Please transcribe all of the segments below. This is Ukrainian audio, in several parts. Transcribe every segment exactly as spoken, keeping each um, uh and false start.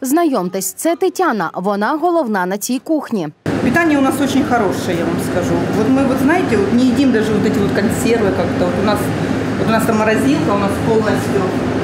Знайомтесь, це Тетяна, вона головна на цій кухні. Питание у нас очень хорошее, я вам скажу. Вот мы, вот знаете, вот не едим даже вот эти вот консервы как-то. Вот у нас, вот у нас там морозилка, у нас полностью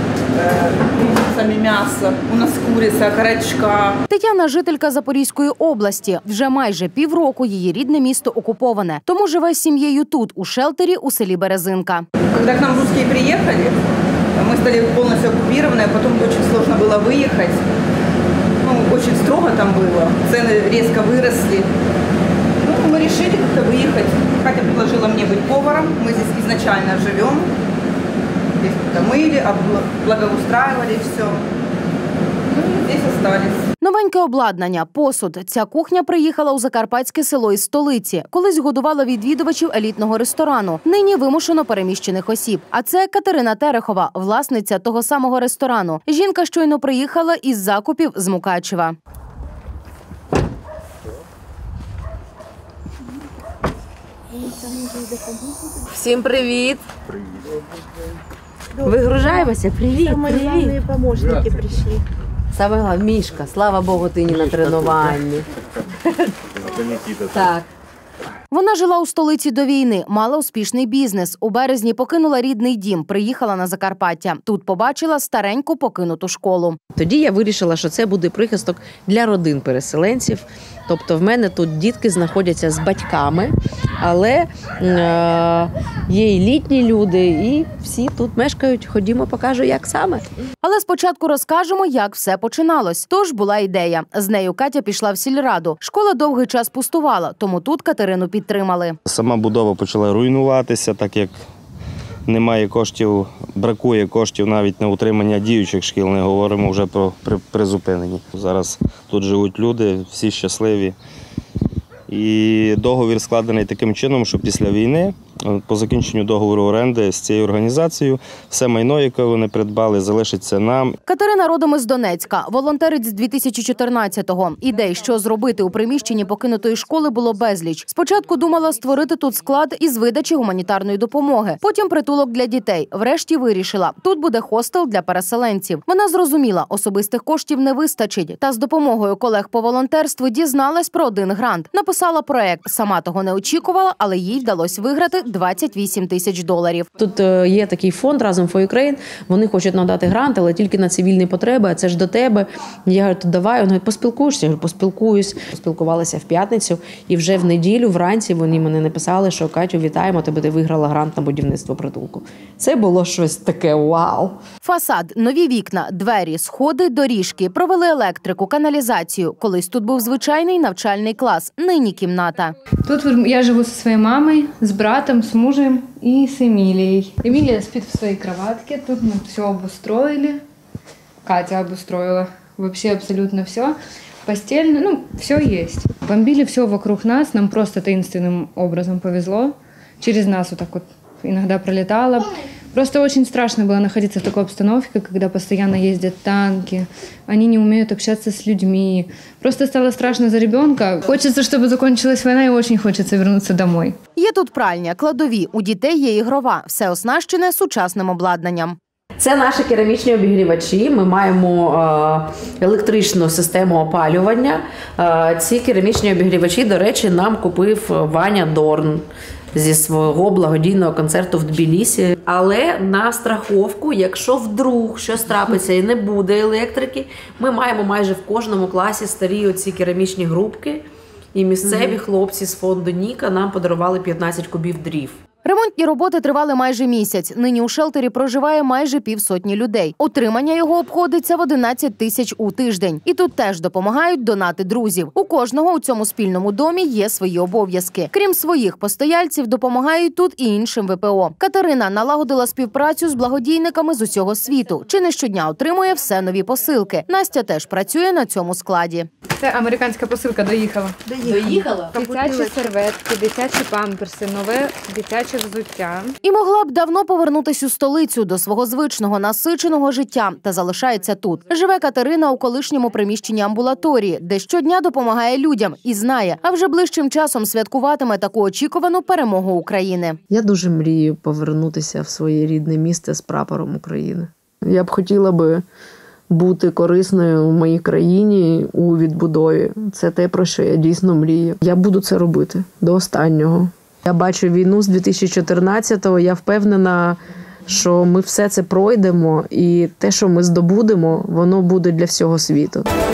самі м'ясо, у нас куриця, карачка. Тетяна – жителька Запорізької області. Вже майже півроку її рідне місто окуповане. Тому живе з сім'єю тут, у шелтері у селі Березинка. Коли к нам русские приїхали, ми стали повністю окуповані, а потім дуже складно було виїхати. Ну, дуже строго там було, ціни різко виросли. Ну, ми вирішили як-то виїхати. Катя предложила мені бути поваром, ми тут ізначально живемо. Здесь мыли, благоустраивали все. Ну, здесь остались. Новеньке обладнання, посуд. Ця кухня приїхала у закарпатське село із столиці. Колись годувала відвідувачів елітного ресторану. Нині вимушено переміщених осіб. А це Катерина Терехова, власниця того самого ресторану. Жінка щойно приїхала із закупів з Мукачева. Всім привіт! Вигружаємося? Привіт, Самые привіт! главные помощники пришли. Саме головне, Мішка, слава Богу, ти не на тренуванні. Так. Вона жила у столиці до війни, мала успішний бізнес. У березні покинула рідний дім, приїхала на Закарпаття. Тут побачила стареньку покинуту школу. Тоді я вирішила, що це буде прихисток для родин переселенців. Тобто в мене тут дітки знаходяться з батьками, але е- є і літні люди, і всі тут мешкають. Ходімо, покажу, як саме. Але спочатку розкажемо, як все починалось. Тож була ідея. З нею Катя пішла в сільраду. Школа довгий час пустувала, тому тут Катерину підтримали. Сама будова почала руйнуватися, так як немає коштів, бракує коштів навіть на утримання діючих шкіл, не говоримо вже про призупинені. Зараз тут живуть люди, всі щасливі. І договір складений таким чином, що після війни, по закінченню договору оренди з цією організацією, все майно, яке вони придбали, залишиться нам. Катерина родом із Донецька, волонтерить з дві тисячі чотирнадцятого. Ідей, що зробити у приміщенні покинутої школи, було безліч. Спочатку думала створити тут склад із видачі гуманітарної допомоги, потім притулок для дітей. Врешті вирішила, тут буде хостел для переселенців. Вона зрозуміла, особистих коштів не вистачить. Та з допомогою колег по волонтерству дізналась про один грант. Написала проект. Сама того не очікувала, але їй вдалося виграти двадцять вісім тисяч доларів. Тут є такий фонд «Разом for Ukraine». Вони хочуть надати грант, але тільки на цивільні потреби, а це ж до тебе. Я говорю, давай. Вони говорять, поспілкуєшся? Я говорю, поспілкуюсь. Поспілкувалися в п'ятницю, і вже в неділю вранці вони мене написали, що Катю, вітаємо, тебе, ти виграла грант на будівництво притулку. Це було щось таке вау. Фасад, нові вікна, двері, сходи, доріжки, провели електрику, каналізацію. Колись тут був звичайний навчальний клас, нині кімната. Тут я живу зі своєю мамою, з братом, с мужем и с Эмилией. Эмилия спит в своей кроватке, тут мы все обустроили. Катя обустроила вообще абсолютно все. Постельно, ну, все есть. Бомбили все вокруг нас, нам просто таинственным образом повезло. Через нас вот так вот иногда пролетало. Просто очень страшно было находиться в такой обстановке, когда постоянно ездят танки, они не умеют общаться с людьми. Просто стало страшно за ребенка. Хочется, чтобы закончилась война, и очень хочется вернуться домой. Є тут пральня, кладові, у дітей є ігрова, все оснащене сучасним обладнанням. Це наші керамічні обігрівачі. Ми маємо е, електричну систему опалювання. Е, ці керамічні обігрівачі, до речі, нам купив Ваня Дорн зі свого благодійного концерту в Тбілісі. Але на страховку, якщо вдруг щось трапиться і не буде електрики, ми маємо майже в кожному класі старі оці керамічні грубки. І місцеві хлопці з фонду Ніка нам подарували п'ятнадцять кубів дрів. Ремонтні роботи тривали майже місяць. Нині у шелтері проживає майже півсотні людей. Утримання його обходиться в одинадцять тисяч у тиждень. І тут теж допомагають донати друзів. У кожного у цьому спільному домі є свої обов'язки. Крім своїх постояльців, допомагають тут і іншим ВПО. Катерина налагодила співпрацю з благодійниками з усього світу. Чи не щодня отримує все нові посилки. Настя теж працює на цьому складі. Це американська посилка доїхала. Доїхала? Дитячі серветки, дитячі памперси, нове дитяче взуття. І могла б давно повернутися у столицю до свого звичного, насиченого життя, та залишається тут. Живе Катерина у колишньому приміщенні амбулаторії, де щодня допомагає людям і знає, а вже ближчим часом святкуватиме таку очікувану перемогу України. Я дуже мрію повернутися в своє рідне місто з прапором України. Я б хотіла би бути корисною в моїй країні у відбудові. Це те, про що я дійсно мрію. Я буду це робити до останнього. Я бачу війну з дві тисячі чотирнадцятого, я впевнена, що ми все це пройдемо, і те, що ми здобудемо, воно буде для всього світу.